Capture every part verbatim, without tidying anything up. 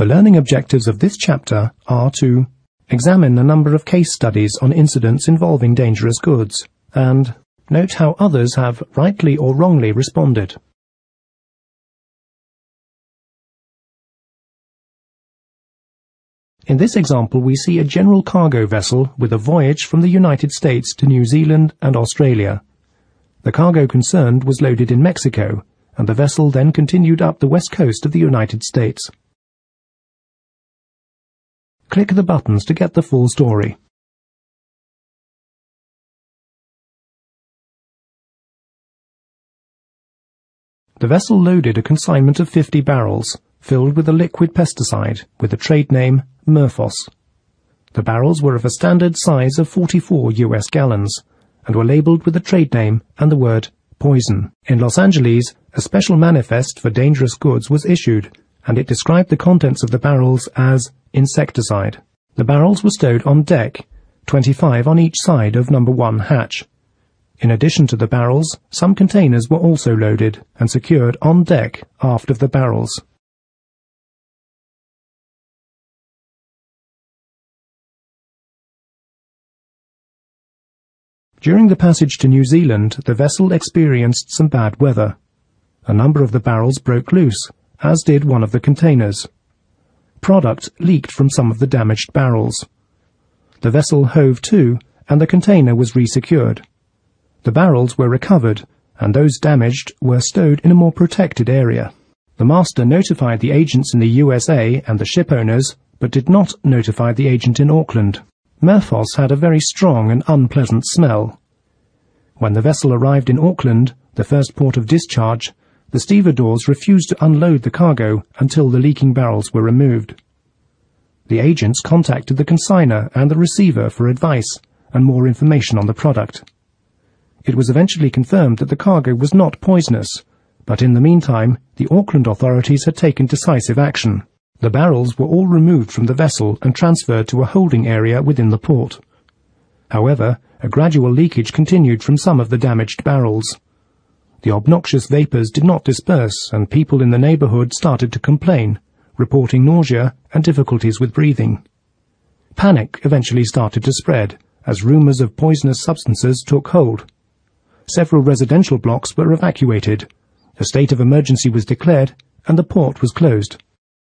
The learning objectives of this chapter are to examine a number of case studies on incidents involving dangerous goods, and note how others have rightly or wrongly responded. In this example, we see a general cargo vessel with a voyage from the United States to New Zealand and Australia. The cargo concerned was loaded in Mexico, and the vessel then continued up the west coast of the United States. Click the buttons to get the full story. The vessel loaded a consignment of fifty barrels, filled with a liquid pesticide, with the trade name Murphos. The barrels were of a standard size of forty-four U S gallons, and were labelled with the trade name and the word poison. In Los Angeles, a special manifest for dangerous goods was issued, and it described the contents of the barrels as insecticide. The barrels were stowed on deck, twenty-five on each side of number one hatch. In addition to the barrels, some containers were also loaded and secured on deck aft of the barrels. During the passage to New Zealand, the vessel experienced some bad weather. A number of the barrels broke loose, as did one of the containers. Product leaked from some of the damaged barrels. The vessel hove to, and the container was resecured. The barrels were recovered, and those damaged were stowed in a more protected area. The master notified the agents in the U S A and the ship owners, but did not notify the agent in Auckland. Murphos had a very strong and unpleasant smell. When the vessel arrived in Auckland, the first port of discharge, the stevedores refused to unload the cargo until the leaking barrels were removed. The agents contacted the consignor and the receiver for advice and more information on the product. It was eventually confirmed that the cargo was not poisonous, but in the meantime, the Auckland authorities had taken decisive action. The barrels were all removed from the vessel and transferred to a holding area within the port. However, a gradual leakage continued from some of the damaged barrels. The obnoxious vapours did not disperse, and people in the neighbourhood started to complain, reporting nausea and difficulties with breathing. Panic eventually started to spread, as rumours of poisonous substances took hold. Several residential blocks were evacuated, a state of emergency was declared, and the port was closed.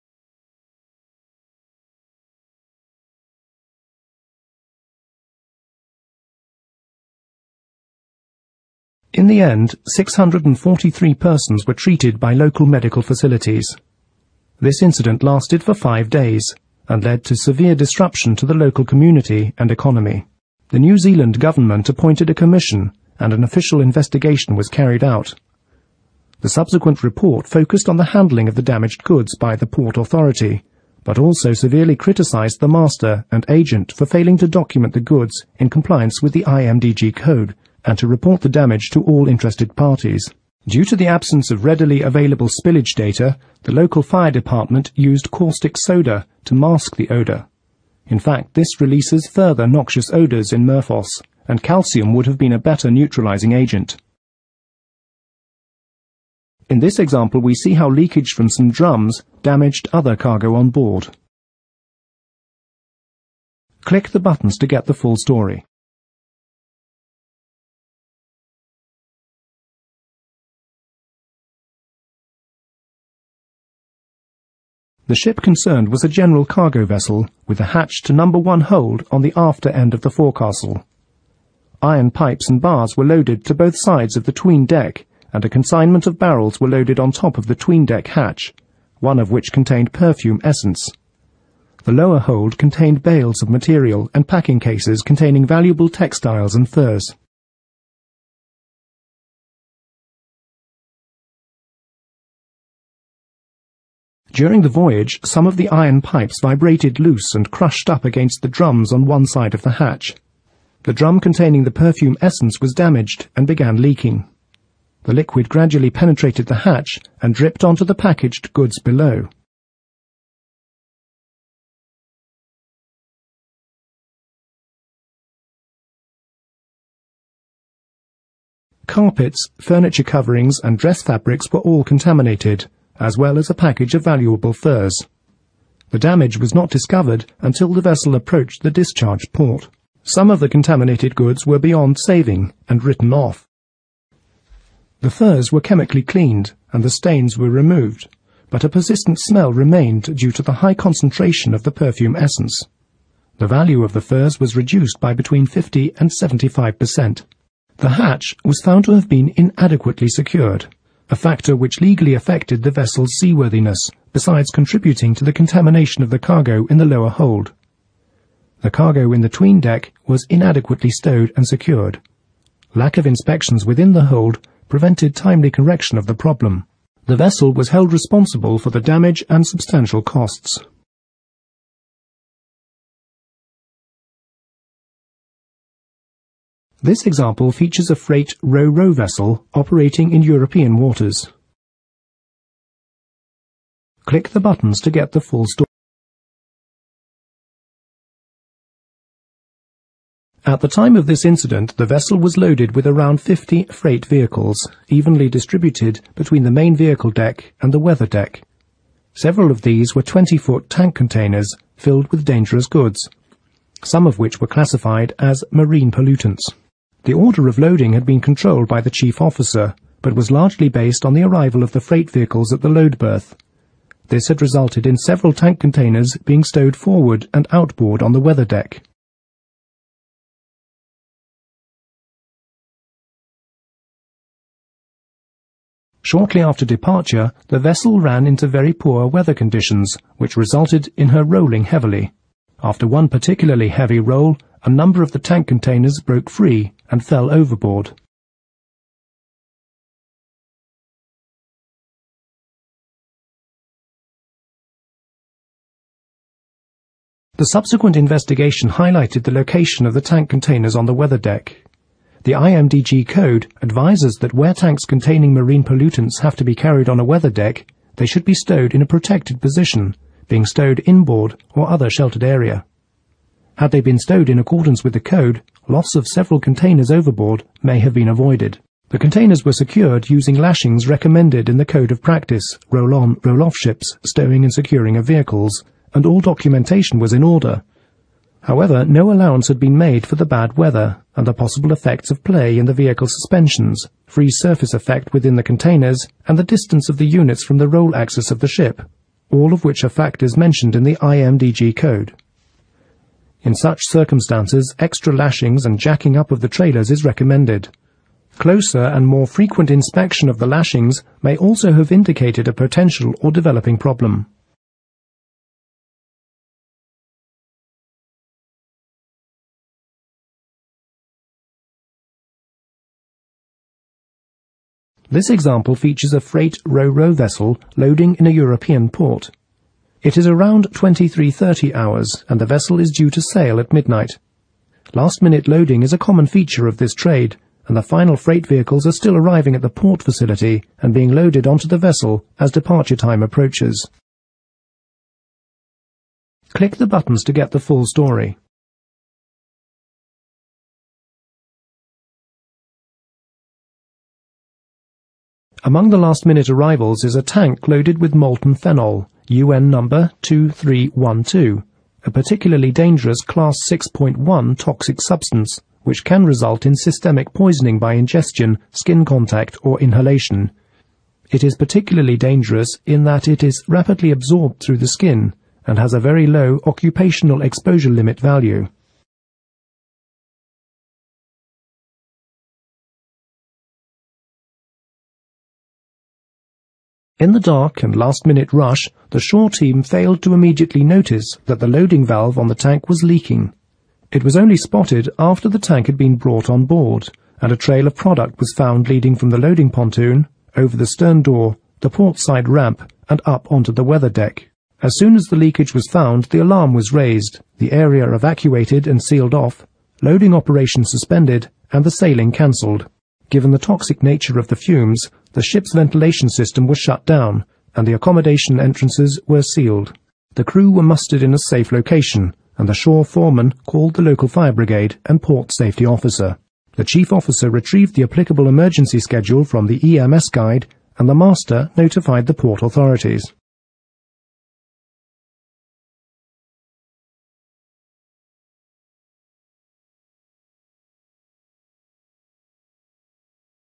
In the end, six hundred forty-three persons were treated by local medical facilities. This incident lasted for five days and led to severe disruption to the local community and economy. The New Zealand government appointed a commission, and an official investigation was carried out. The subsequent report focused on the handling of the damaged goods by the Port Authority, but also severely criticised the master and agent for failing to document the goods in compliance with the I M D G code, and to report the damage to all interested parties. Due to the absence of readily available spillage data, the local fire department used caustic soda to mask the odour. In fact, this releases further noxious odours in Murphos, and calcium would have been a better neutralising agent. In this example, we see how leakage from some drums damaged other cargo on board. Click the buttons to get the full story. The ship concerned was a general cargo vessel with a hatch to number one hold on the after end of the forecastle. Iron pipes and bars were loaded to both sides of the 'tween deck, and a consignment of barrels were loaded on top of the 'tween deck hatch, one of which contained perfume essence. The lower hold contained bales of material and packing cases containing valuable textiles and furs. During the voyage, some of the iron pipes vibrated loose and crushed up against the drums on one side of the hatch. The drum containing the perfume essence was damaged and began leaking. The liquid gradually penetrated the hatch and dripped onto the packaged goods below. Carpets, furniture coverings and dress fabrics were all contaminated, as well as a package of valuable furs. The damage was not discovered until the vessel approached the discharge port. Some of the contaminated goods were beyond saving and written off. The furs were chemically cleaned and the stains were removed, but a persistent smell remained due to the high concentration of the perfume essence. The value of the furs was reduced by between fifty and seventy-five percent. The hatch was found to have been inadequately secured, a factor which legally affected the vessel's seaworthiness, besides contributing to the contamination of the cargo in the lower hold. The cargo in the 'tween deck was inadequately stowed and secured. Lack of inspections within the hold prevented timely correction of the problem. The vessel was held responsible for the damage and substantial costs. This example features a freight ro-ro vessel operating in European waters. Click the buttons to get the full story. At the time of this incident, the vessel was loaded with around fifty freight vehicles, evenly distributed between the main vehicle deck and the weather deck. Several of these were twenty-foot tank containers filled with dangerous goods, some of which were classified as marine pollutants. The order of loading had been controlled by the chief officer, but was largely based on the arrival of the freight vehicles at the load berth. This had resulted in several tank containers being stowed forward and outboard on the weather deck. Shortly after departure, the vessel ran into very poor weather conditions, which resulted in her rolling heavily. After one particularly heavy roll, a number of the tank containers broke free and fell overboard. The subsequent investigation highlighted the location of the tank containers on the weather deck. The I M D G code advises that where tanks containing marine pollutants have to be carried on a weather deck, they should be stowed in a protected position, being stowed inboard or other sheltered area. Had they been stowed in accordance with the code, loss of several containers overboard may have been avoided. The containers were secured using lashings recommended in the Code of Practice, roll-on, roll-off ships, stowing and securing of vehicles, and all documentation was in order. However, no allowance had been made for the bad weather and the possible effects of play in the vehicle suspensions, free surface effect within the containers, and the distance of the units from the roll axis of the ship, all of which are factors mentioned in the I M D G code. In such circumstances, extra lashings and jacking up of the trailers is recommended. Closer and more frequent inspection of the lashings may also have indicated a potential or developing problem. This example features a freight ro-ro vessel loading in a European port. It is around twenty-three thirty hours, and the vessel is due to sail at midnight. Last-minute loading is a common feature of this trade, and the final freight vehicles are still arriving at the port facility and being loaded onto the vessel as departure time approaches. Click the buttons to get the full story. Among the last-minute arrivals is a tank loaded with molten phenol, U N number two three one two, a particularly dangerous Class six point one toxic substance, which can result in systemic poisoning by ingestion, skin contact, or inhalation. It is particularly dangerous in that it is rapidly absorbed through the skin and has a very low occupational exposure limit value. In the dark and last-minute rush, the shore team failed to immediately notice that the loading valve on the tank was leaking. It was only spotted after the tank had been brought on board, and a trail of product was found leading from the loading pontoon, over the stern door, the port side ramp, and up onto the weather deck. As soon as the leakage was found, the alarm was raised, the area evacuated and sealed off, loading operations suspended, and the sailing cancelled. Given the toxic nature of the fumes, the ship's ventilation system was shut down, and the accommodation entrances were sealed. The crew were mustered in a safe location, and the shore foreman called the local fire brigade and port safety officer. The chief officer retrieved the applicable emergency schedule from the E M S guide, and the master notified the port authorities.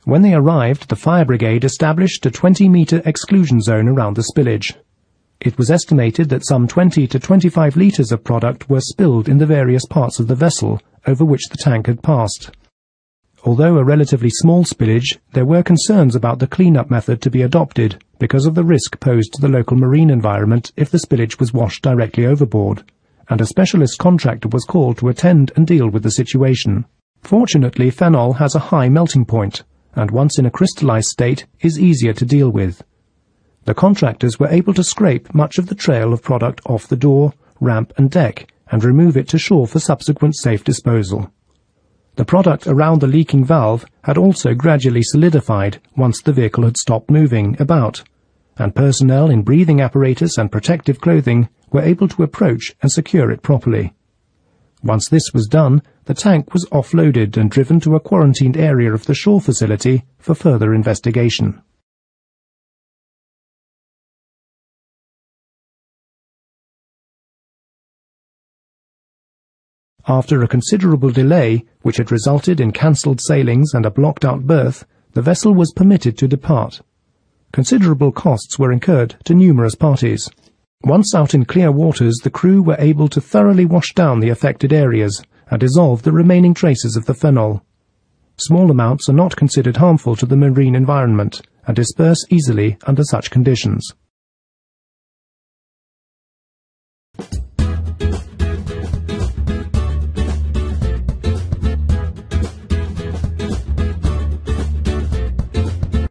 When they arrived, the fire brigade established a twenty-metre exclusion zone around the spillage. It was estimated that some twenty to twenty-five litres of product were spilled in the various parts of the vessel over which the tank had passed. Although a relatively small spillage, there were concerns about the clean-up method to be adopted because of the risk posed to the local marine environment if the spillage was washed directly overboard, and a specialist contractor was called to attend and deal with the situation. Fortunately, phenol has a high melting point, and once in a crystallized state, is easier to deal with. The contractors were able to scrape much of the trail of product off the door, ramp and deck, and remove it to shore for subsequent safe disposal. The product around the leaking valve had also gradually solidified once the vehicle had stopped moving about, and personnel in breathing apparatus and protective clothing were able to approach and secure it properly. Once this was done, the tank was offloaded and driven to a quarantined area of the shore facility for further investigation. After a considerable delay, which had resulted in cancelled sailings and a blocked-out berth, the vessel was permitted to depart. Considerable costs were incurred to numerous parties. Once out in clear waters, the crew were able to thoroughly wash down the affected areas and dissolve the remaining traces of the phenol. Small amounts are not considered harmful to the marine environment and disperse easily under such conditions.